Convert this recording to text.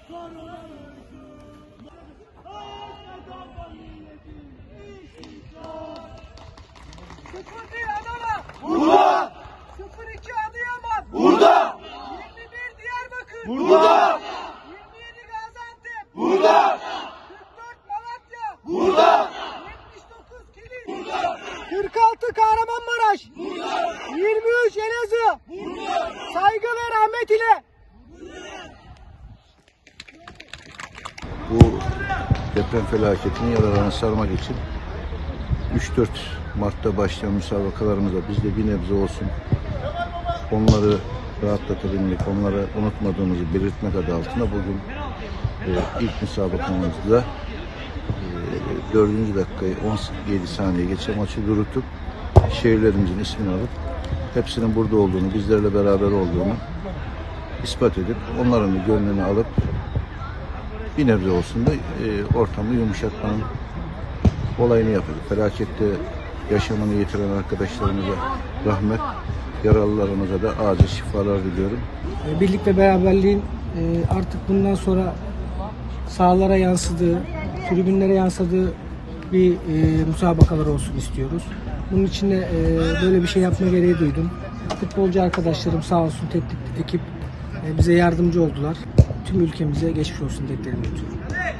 Burada. 02 Adıyaman. Burada. 21 Diyarbakır. Burada. 27 Gaziantep. Burada. 44 Malatya. Burada. 79 Kilis. Burada. 46 Kahramanmaraş. Burada. 23 Elazığ. Burada. Saygı ve rahmet ile. Bu deprem felaketini yaralarını sarmak için 3-4 Mart'ta başlayan müsabakalarımızda biz de bir nebze olsun onları rahatlatabilmek, onları unutmadığımızı belirtmek adı altında bugün ilk müsabakamızda 4. dakikayı 17 saniye geçe maçı durutup şehirlerimizin ismini alıp hepsinin burada olduğunu, bizlerle beraber olduğunu ispat edip onların da gönlünü alıp bir nebze olsun da ortamı yumuşatmanın olayını yapıyoruz. Felakette yaşamını yitiren arkadaşlarımıza rahmet, yaralılarımıza da acil şifalar diliyorum. Birlik ve beraberliğin artık bundan sonra sahalara yansıdığı, tribünlere yansıdığı bir müsabakalar olsun istiyoruz. Bunun için de böyle bir şey yapma gereği duydum. Futbolcu arkadaşlarım sağ olsun, teknik ekip bize yardımcı oldular. Tüm ülkemize geçmiş olsun dileklerimi iletiyorum.